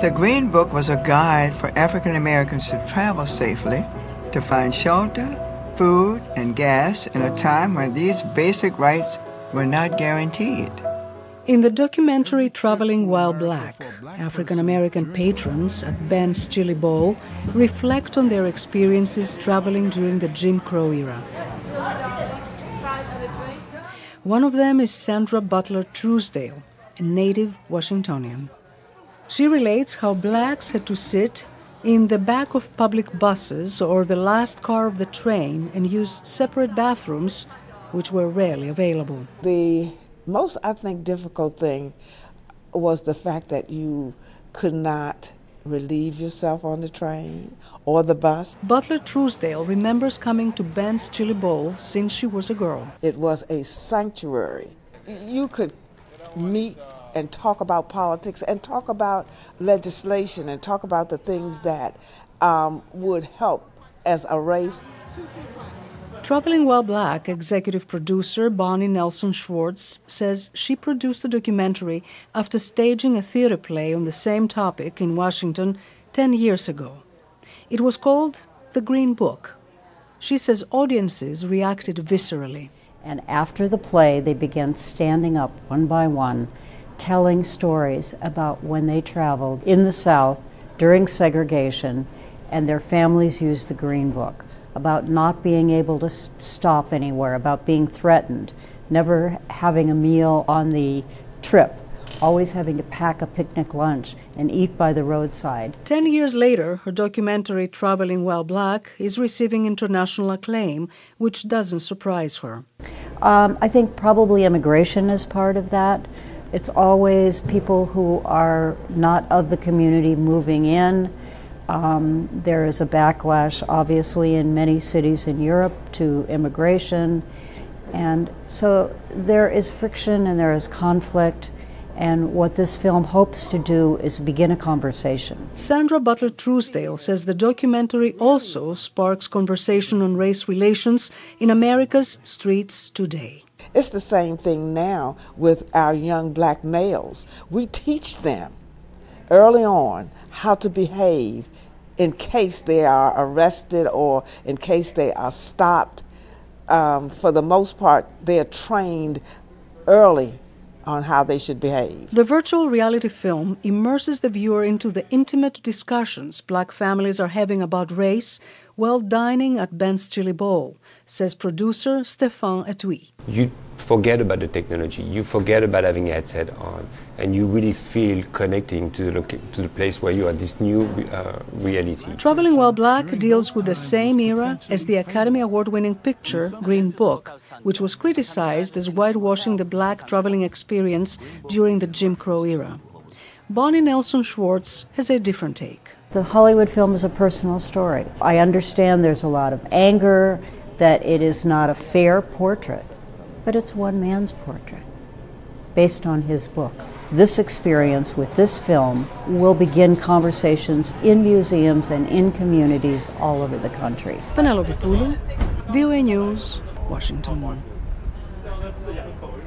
The Green Book was a guide for African Americans to travel safely, to find shelter, food, and gas in a time when these basic rights were not guaranteed. In the documentary Traveling While Black, African American patrons at Ben's Chili Bowl reflect on their experiences traveling during the Jim Crow era. One of them is Sandra Butler Truesdale, a native Washingtonian. She relates how blacks had to sit in the back of public buses or the last car of the train and use separate bathrooms, which were rarely available. The most, I think, difficult thing was the fact that you could not relieve yourself on the train or the bus. Butler Truesdale remembers coming to Ben's Chili Bowl since she was a girl. It was a sanctuary. You could meet and talk about politics and talk about legislation and talk about the things that would help as a race. Traveling While Black executive producer Bonnie Nelson Schwartz says she produced the documentary after staging a theater play on the same topic in Washington 10 years ago. It was called The Green Book. She says audiences reacted viscerally. And after the play, they began standing up one by one, telling stories about when they traveled in the South during segregation and their families used the Green Book, about not being able to stop anywhere, about being threatened, never having a meal on the trip, always having to pack a picnic lunch and eat by the roadside. 10 years later, her documentary Traveling While Black is receiving international acclaim, which doesn't surprise her. I think probably immigration is part of that. It's always people who are not of the community moving in. There is a backlash, obviously, in many cities in Europe to immigration. And so there is friction and there is conflict. And what this film hopes to do is begin a conversation. Sandra Butler Truesdale says the documentary also sparks conversation on race relations in America's streets today. It's the same thing now with our young black males. We teach them early on how to behave in case they are arrested or in case they are stopped. For the most part, they are trained early on how they should behave. The virtual reality film immerses the viewer into the intimate discussions black families are having about race while dining at Ben's Chili Bowl, says producer Stéphane Etui. You forget about the technology, you forget about having a headset on, and you really feel connecting to the place where you are, this new reality. Traveling While Black deals with the same era as the Academy Award-winning picture Green Book, which was criticized as whitewashing the black traveling experience during the Jim Crow era. Bonnie Nelson Schwartz has a different take. The Hollywood film is a personal story. I understand there's a lot of anger, that it is not a fair portrait, but it's one man's portrait based on his book. This experience with this film will begin conversations in museums and in communities all over the country. Penelope Poulou, VOA News, Washington.